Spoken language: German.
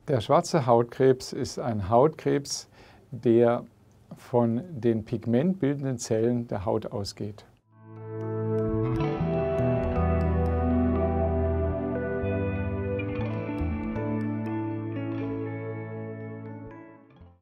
Der schwarze Hautkrebs ist ein Hautkrebs, der von den pigmentbildenden Zellen der Haut ausgeht.